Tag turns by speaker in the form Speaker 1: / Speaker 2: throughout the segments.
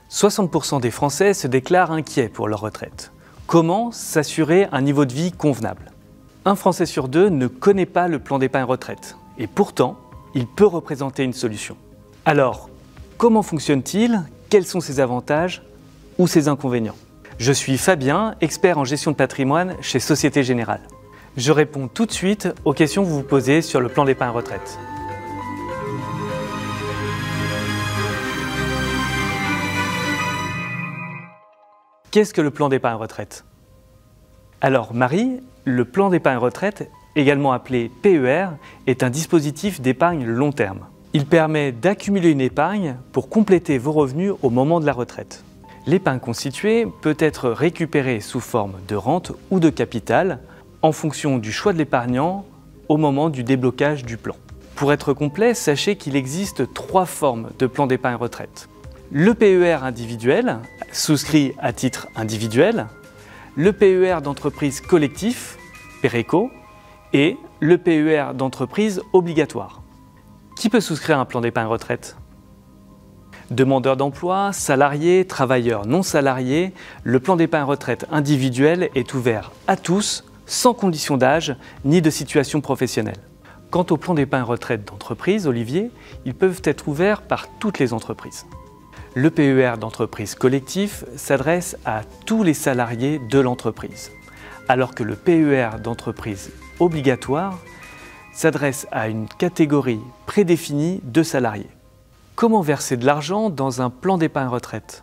Speaker 1: 60% des Français se déclarent inquiets pour leur retraite. Comment s'assurer un niveau de vie convenable? Un Français sur deux ne connaît pas le plan d'épargne retraite. Et pourtant, il peut représenter une solution. Alors, comment fonctionne-t-il? Quels sont ses avantages ou ses inconvénients? Je suis Fabien, expert en gestion de patrimoine chez Société Générale. Je réponds tout de suite aux questions que vous vous posez sur le plan d'épargne retraite. Qu'est-ce que le plan d'épargne retraite? Alors Marie, le plan d'épargne retraite, également appelé PER, est un dispositif d'épargne long terme. Il permet d'accumuler une épargne pour compléter vos revenus au moment de la retraite. L'épargne constituée peut être récupérée sous forme de rente ou de capital en fonction du choix de l'épargnant au moment du déblocage du plan. Pour être complet, sachez qu'il existe 3 formes de plan d'épargne retraite. Le PER individuel, souscrit à titre individuel, le PER d'entreprise collectif, PERECO, et le PER d'entreprise obligatoire. Qui peut souscrire à un plan d'épargne retraite? Demandeurs d'emploi, salariés, travailleurs non salariés, le plan d'épargne retraite individuel est ouvert à tous, sans condition d'âge ni de situation professionnelle. Quant au plan d'épargne retraite d'entreprise, Olivier, ils peuvent être ouverts par toutes les entreprises. Le PER d'entreprise collectif s'adresse à tous les salariés de l'entreprise, alors que le PER d'entreprise obligatoire s'adresse à une catégorie prédéfinie de salariés. Comment verser de l'argent dans un plan d'épargne retraite?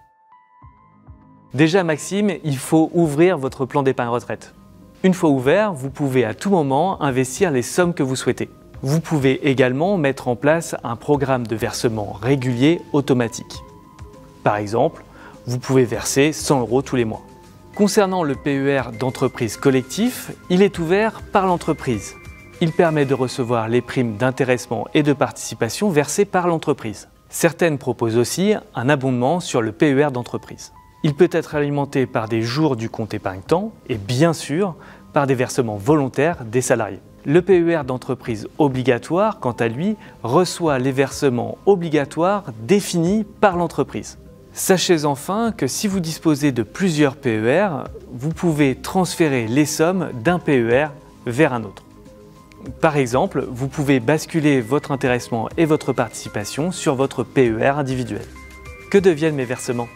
Speaker 1: Déjà Maxime, il faut ouvrir votre plan d'épargne retraite. Une fois ouvert, vous pouvez à tout moment investir les sommes que vous souhaitez. Vous pouvez également mettre en place un programme de versement régulier automatique. Par exemple, vous pouvez verser 100 € tous les mois. Concernant le PER d'entreprise collectif, il est ouvert par l'entreprise. Il permet de recevoir les primes d'intéressement et de participation versées par l'entreprise. Certaines proposent aussi un abondement sur le PER d'entreprise. Il peut être alimenté par des jours du compte épargne-temps et bien sûr par des versements volontaires des salariés. Le PER d'entreprise obligatoire, quant à lui, reçoit les versements obligatoires définis par l'entreprise. Sachez enfin que si vous disposez de plusieurs PER, vous pouvez transférer les sommes d'un PER vers un autre. Par exemple, vous pouvez basculer votre intéressement et votre participation sur votre PER individuel. Que deviennent mes versements?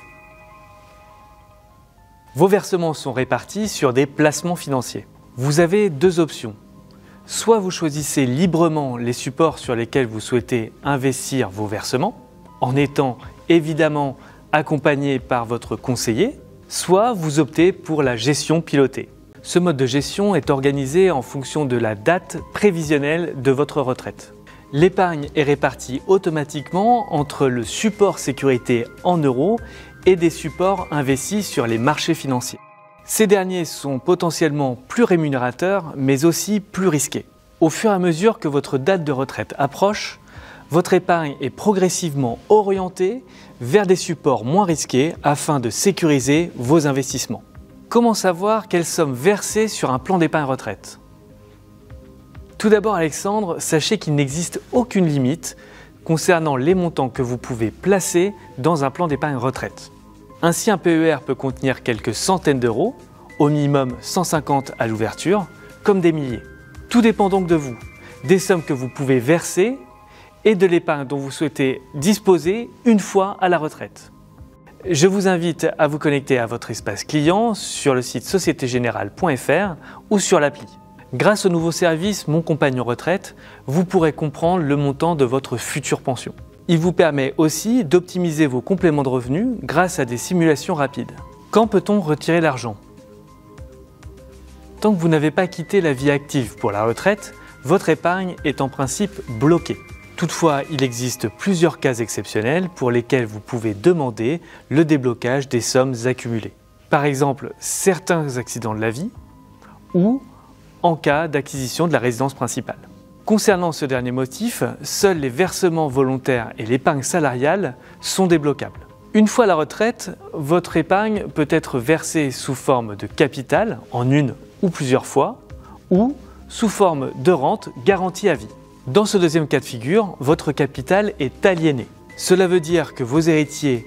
Speaker 1: Vos versements sont répartis sur des placements financiers. Vous avez 2 options. Soit vous choisissez librement les supports sur lesquels vous souhaitez investir vos versements, en étant évidemment accompagné par votre conseiller, soit vous optez pour la gestion pilotée. Ce mode de gestion est organisé en fonction de la date prévisionnelle de votre retraite. L'épargne est répartie automatiquement entre le support sécurité en euros et des supports investis sur les marchés financiers. Ces derniers sont potentiellement plus rémunérateurs, mais aussi plus risqués. Au fur et à mesure que votre date de retraite approche, votre épargne est progressivement orientée vers des supports moins risqués afin de sécuriser vos investissements. Comment savoir quelles sommes versées sur un plan d'épargne retraite? Tout d'abord Alexandre, sachez qu'il n'existe aucune limite concernant les montants que vous pouvez placer dans un plan d'épargne retraite. Ainsi, un PER peut contenir quelques centaines d'euros, au minimum 150 à l'ouverture, comme des milliers. Tout dépend donc de vous, des sommes que vous pouvez verser et de l'épargne dont vous souhaitez disposer une fois à la retraite. Je vous invite à vous connecter à votre espace client sur le site sociétégénérale.fr ou sur l'appli. Grâce au nouveau service Mon Compagnon Retraite, vous pourrez comprendre le montant de votre future pension. Il vous permet aussi d'optimiser vos compléments de revenus grâce à des simulations rapides. Quand peut-on retirer l'argent? Tant que vous n'avez pas quitté la vie active pour la retraite, votre épargne est en principe bloquée. Toutefois, il existe plusieurs cas exceptionnels pour lesquels vous pouvez demander le déblocage des sommes accumulées. Par exemple, certains accidents de la vie ou en cas d'acquisition de la résidence principale. Concernant ce dernier motif, seuls les versements volontaires et l'épargne salariale sont débloquables. Une fois la retraite, votre épargne peut être versée sous forme de capital en une ou plusieurs fois ou sous forme de rente garantie à vie. Dans ce deuxième cas de figure, votre capital est aliéné. Cela veut dire que vos héritiers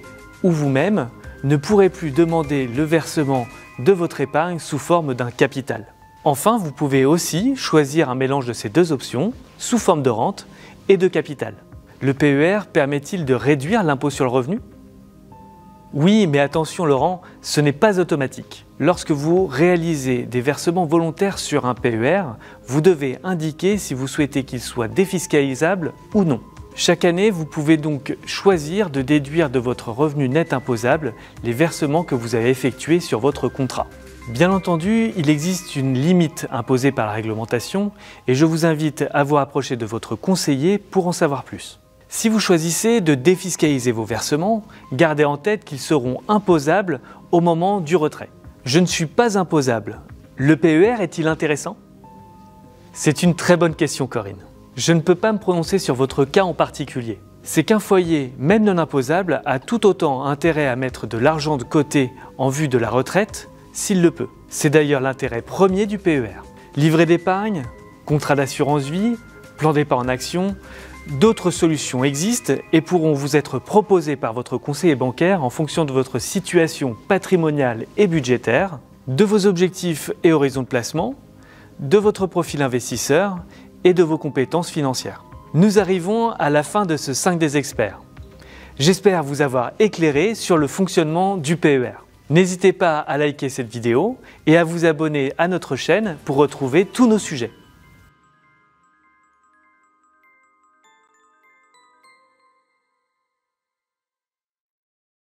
Speaker 1: ou vous-même ne pourrez plus demander le versement de votre épargne sous forme d'un capital. Enfin, vous pouvez aussi choisir un mélange de ces deux options sous forme de rente et de capital. Le PER permet-il de réduire l'impôt sur le revenu ? Oui, mais attention Laurent, ce n'est pas automatique. Lorsque vous réalisez des versements volontaires sur un PER, vous devez indiquer si vous souhaitez qu'il soit défiscalisable ou non. Chaque année, vous pouvez donc choisir de déduire de votre revenu net imposable les versements que vous avez effectués sur votre contrat. Bien entendu, il existe une limite imposée par la réglementation et je vous invite à vous rapprocher de votre conseiller pour en savoir plus. Si vous choisissez de défiscaliser vos versements, gardez en tête qu'ils seront imposables au moment du retrait. Je ne suis pas imposable. Le PER est-il intéressant ? C'est une très bonne question, Corinne. Je ne peux pas me prononcer sur votre cas en particulier. C'est qu'un foyer, même non imposable, a tout autant intérêt à mettre de l'argent de côté en vue de la retraite, s'il le peut. C'est d'ailleurs l'intérêt premier du PER. Livret d'épargne, contrat d'assurance vie, plan d'épargne en action, d'autres solutions existent et pourront vous être proposées par votre conseiller bancaire en fonction de votre situation patrimoniale et budgétaire, de vos objectifs et horizons de placement, de votre profil investisseur et de vos compétences financières. Nous arrivons à la fin de ce 5 des experts. J'espère vous avoir éclairé sur le fonctionnement du PER. N'hésitez pas à liker cette vidéo et à vous abonner à notre chaîne pour retrouver tous nos sujets.